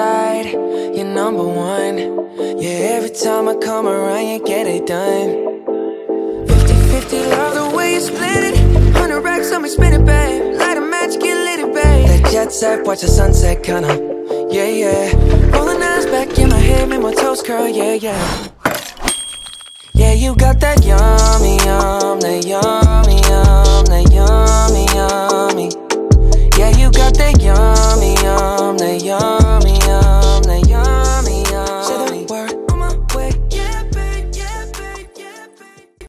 side, you're number one. Yeah, every time I come around, you get it done. 50-50, love the way you split it. 100 racks on me, spin it, babe. Light a match, get lit, babe. That jet set, watch the sunset, kinda. Yeah, yeah. Rolling eyes back in my head, make my toes curl, yeah, yeah. Yeah, you got that yummy, that yummy, that yummy, yummy. Yeah, you got that yummy.